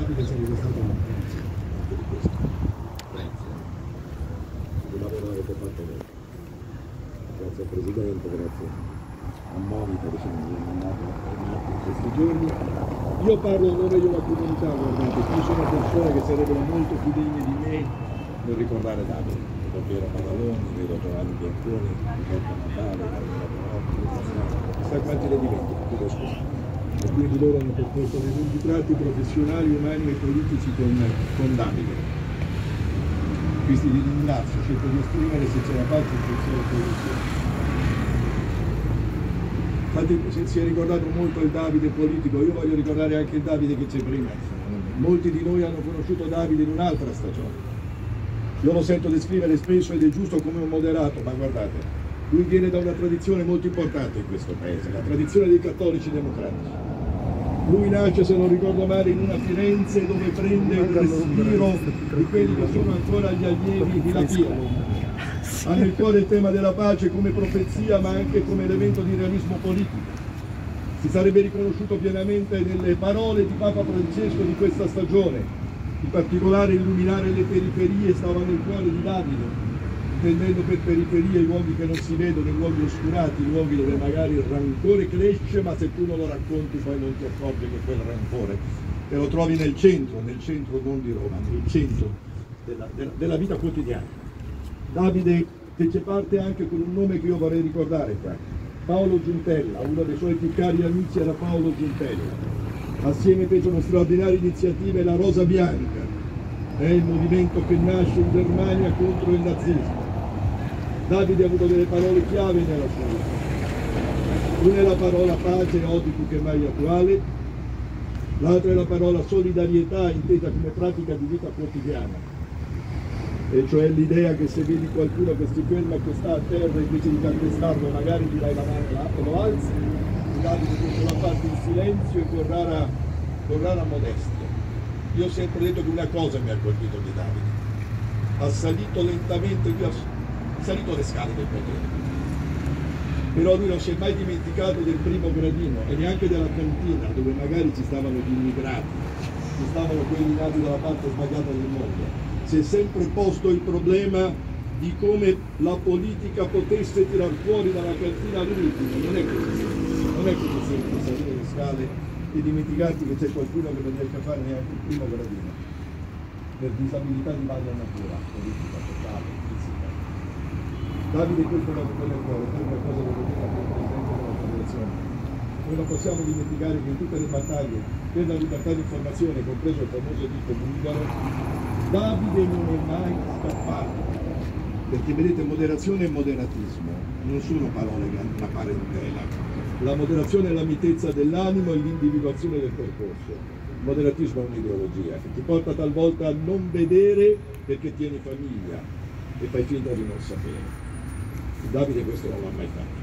Davide sarebbe stato grazie del lavoro che avete fatto voi. Grazie al Presidente, grazie a Monica che ci ha mandato in questi giorni. Io parlo a nome di una comunità, guardate, qui sono persone che sarebbero molto più degne di me nel ricordare Davide. Vedo Piero Magaloni, vedo Giovanni Bianconi, Roberto Natale, chissà quanti ne dimentico, chiedo scusa. E quindi loro hanno percorso dei lunghi tratti professionali, umani e politici con Davide. Quindi vi ringrazio, cerco di esprimere se ce la faccio in funzione di posizione. Infatti si è ricordato molto il Davide politico, io voglio ricordare anche il Davide che c'è prima. Molti di noi hanno conosciuto Davide in un'altra stagione. Io lo sento descrivere spesso ed è giusto come un moderato, ma guardate, lui viene da una tradizione molto importante in questo paese, la tradizione dei cattolici democratici. Lui nasce, se non ricordo male, in una Firenze dove prende il respiro di quelli che sono ancora gli allievi di La Pia. Ha nel cuore il tema della pace come profezia, ma anche come elemento di realismo politico. Si sarebbe riconosciuto pienamente nelle parole di Papa Francesco di questa stagione. In particolare illuminare le periferie stava nel cuore di Davide, intendendo per periferie i luoghi che non si vedono, i luoghi oscurati, i luoghi dove magari il rancore cresce, ma se tu non lo racconti poi non ti accorgi che quel rancore te lo trovi nel centro non di Roma, nel centro della vita quotidiana. Davide fece parte anche con un nome che io vorrei ricordare qua, Paolo Giuntella. Uno dei suoi più cari amici era Paolo Giuntella. Assieme fecero straordinarie iniziative la Rosa Bianca, è il movimento che nasce in Germania contro il nazismo. Davide ha avuto delle parole chiave nella sua vita. Una è la parola pace, oggi più che mai attuale, l'altra è la parola solidarietà, intesa come pratica di vita quotidiana. E cioè l'idea che se vedi qualcuno che si ferma e che sta a terra, invece di calpestarlo magari gli dai la mano là e lo alzi. Davide questo l'ha fatto in silenzio e con rara modestia. Io ho sempre detto che una cosa mi ha colpito di Davide: ha salito lentamente, lui ha salito le scale del potere, però lui non si è mai dimenticato del primo gradino e neanche della cantina dove magari ci stavano gli immigrati, ci stavano quelli nati dalla parte sbagliata del mondo. Si è sempre posto il problema di come la politica potesse tirar fuori dalla cantina l'ultimo. Non è così semplice salire le scale e dimenticarti che c'è qualcuno che non riesce a fare neanche il primo gradino per disabilità di varia natura, politica, sociale, fisica. Davide questo lo vuole nel cuore, è una cosa che vuol dire anche il Presidente della Federazione. Noi non possiamo dimenticare che in tutte le battaglie per la libertà di informazione, compreso il famoso dito bulgaro, Davide non è mai scappato, perché vedete, moderazione e moderatismo non sono parole che hanno una parentela. La moderazione è la mitezza dell'animo e l'individuazione del percorso. Il moderatismo è un'ideologia che ti porta talvolta a non vedere perché tieni famiglia e fai finta di non sapere. Davide questo non l'ha mai fatto.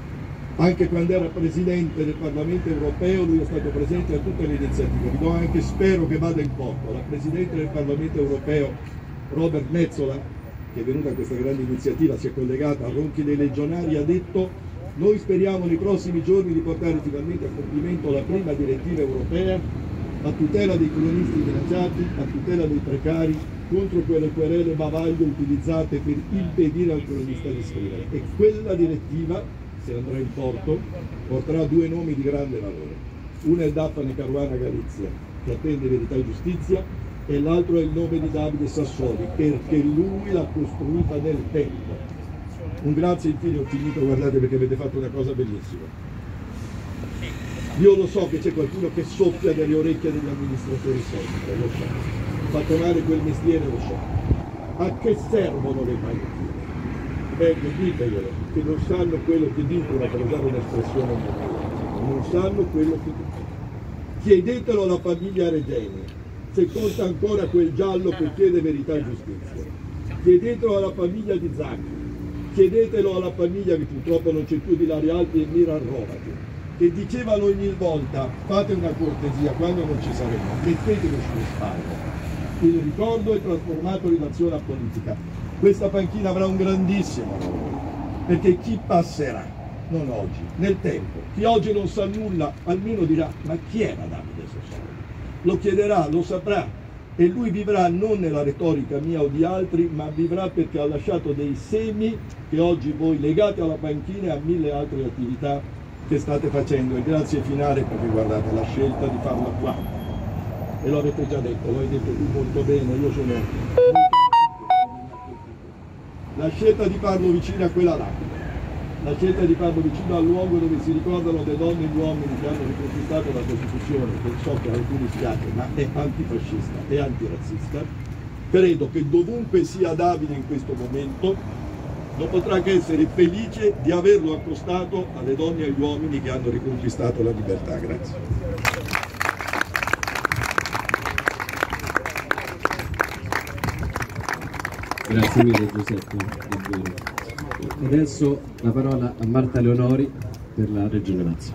Anche quando era Presidente del Parlamento Europeo lui è stato presente a tutte le iniziative. Vi do anche, spero che vada in porto, la Presidente del Parlamento Europeo Robert Metsola, che è venuta a questa grande iniziativa, si è collegata a Ronchi dei Legionari, ha detto: noi speriamo nei prossimi giorni di portare finalmente a compimento la prima direttiva europea a tutela dei cronisti minacciati, a tutela dei precari, contro quelle querele bavaglio utilizzate per impedire al cronista di scrivere. E quella direttiva, se andrà in porto, porterà due nomi di grande valore. Uno è Daphne Caruana Galizia, che attende verità e giustizia, e l'altro è il nome di Davide Sassoli, perché lui l'ha costruita nel tempo. Un grazie infine, ho finito, guardate, perché avete fatto una cosa bellissima. Io lo so che c'è qualcuno che soffia delle orecchie degli amministratori sempre, lo so. Ho fatto male quel mestiere, lo so. A che servono le panchine? Ecco, diteglielo, che non sanno quello che dicono, per usare un'espressione non sanno quello che dicono. Chiedetelo alla famiglia Regeni, se conta ancora quel giallo che chiede verità e giustizia. Chiedetelo alla famiglia di Zacchi, chiedetelo alla famiglia che purtroppo non c'è più di Ilaria Alpi e Miran Rovati, che dicevano ogni volta: fate una cortesia, quando non ci saremo, mettetelo sulle spalle. Il ricordo è trasformato in azione politica. Questa panchina avrà un grandissimo lavoro, perché chi passerà, non oggi, nel tempo, chi oggi non sa nulla, almeno dirà: ma chi era Davide Sassoli? lo chiederà, lo saprà, e lui vivrà non nella retorica mia o di altri, ma vivrà perché ha lasciato dei semi che oggi voi legate alla panchina e a 1000 altre attività che state facendo. E grazie finale perché guardate la scelta di farla qua, e lo avete già detto, lo hai detto tu molto bene, io sono la scelta di farlo vicino a quella là, la scelta di farlo vicino al luogo dove si ricordano le donne e gli uomini che hanno riconquistato la Costituzione, che so che a alcuni spiace, ma è antifascista e antirazzista. Credo che dovunque sia Davide in questo momento non potrà che essere felice di averlo accostato alle donne e agli uomini che hanno riconquistato la libertà. Grazie. Grazie mille Giuseppe, davvero. Adesso la parola a Marta Leonori per la Regione Lazio.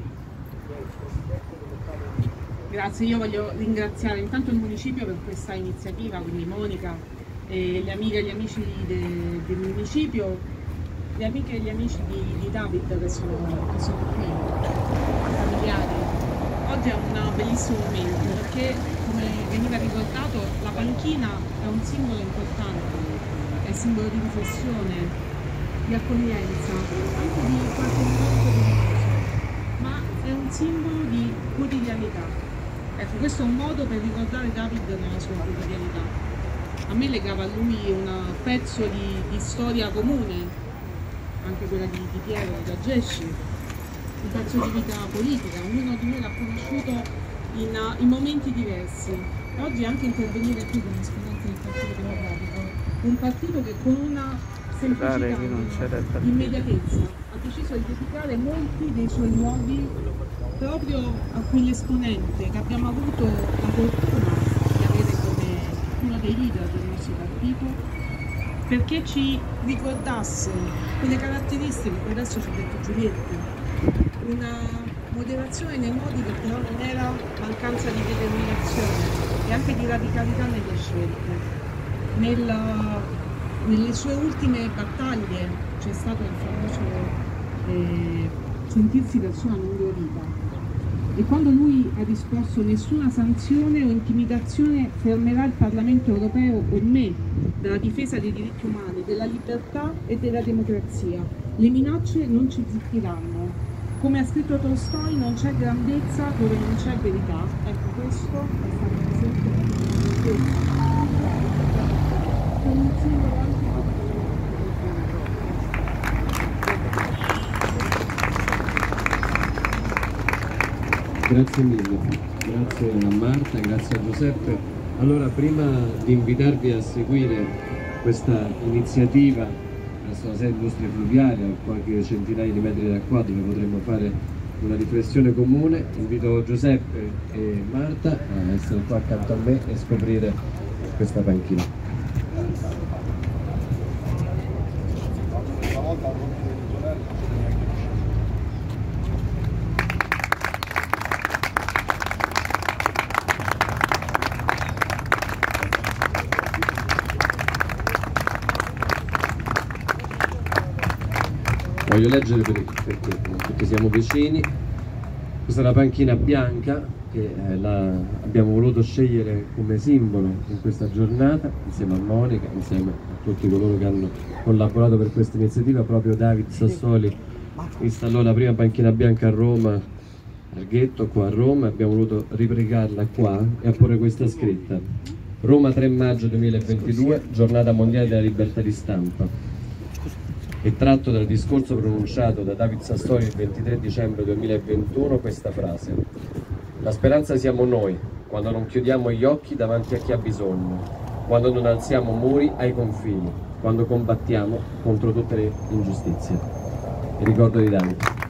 Grazie, io voglio ringraziare intanto il municipio per questa iniziativa, quindi Monica e le amiche e gli amici del municipio, le amiche e gli amici di David che sono qui, familiari. Oggi è un bellissimo momento perché, come veniva ricordato, la panchina è un simbolo importante, è simbolo di riflessione, di accoglienza, anche di qualche momento di riposo, ma è un simbolo di quotidianità. Ecco, questo è un modo per ricordare David nella sua quotidianità. A me legava a lui un pezzo di storia comune, anche quella di Piero, da Gesci, un pezzo di vita politica. Ognuno di noi l'ha conosciuto in momenti diversi. Oggi anche intervenire qui come esponente del Partito Democratico, un partito che con una semplicità, immediatezza, ha deciso di dedicare molti dei suoi luoghi proprio a quell'esponente che abbiamo avuto la fortuna di avere come uno dei leader del nostro partito, perché ci ricordasse quelle caratteristiche che adesso ci ha detto Giulietta, una moderazione nei modi che però non era mancanza di determinazione e anche di radicalità nelle scelte. Nelle sue ultime battaglie c'è stato il famoso sentirsi persona non gradita, e quando lui ha risposto nessuna sanzione o intimidazione fermerà il Parlamento europeo o me dalla difesa dei diritti umani, della libertà e della democrazia, le minacce non ci zittiranno. Come ha scritto Tolstoi, non c'è grandezza dove non c'è verità. Ecco, questo è stato un esempio di Grazie mille, grazie a Marta, grazie a Giuseppe. Allora, prima di invitarvi a seguire questa iniziativa presso la sede industria fluviale, a qualche centinaia di metri da qua, dove potremmo fare una riflessione comune, invito Giuseppe e Marta a essere qua accanto a me e scoprire questa panchina. Voglio leggere perché siamo vicini. Questa è la panchina bianca che abbiamo voluto scegliere come simbolo in questa giornata, insieme a Monica, insieme a tutti coloro che hanno collaborato per questa iniziativa. Proprio David Sassoli installò la prima panchina bianca a Roma, al Ghetto, qua a Roma, e abbiamo voluto ripregarla qua e apporre questa scritta: Roma 3 maggio 2022, giornata mondiale della libertà di stampa. E tratto dal discorso pronunciato da David Sassoli il 23 dicembre 2021 questa frase: la speranza siamo noi, quando non chiudiamo gli occhi davanti a chi ha bisogno, quando non alziamo muri ai confini, quando combattiamo contro tutte le ingiustizie. Il ricordo di David.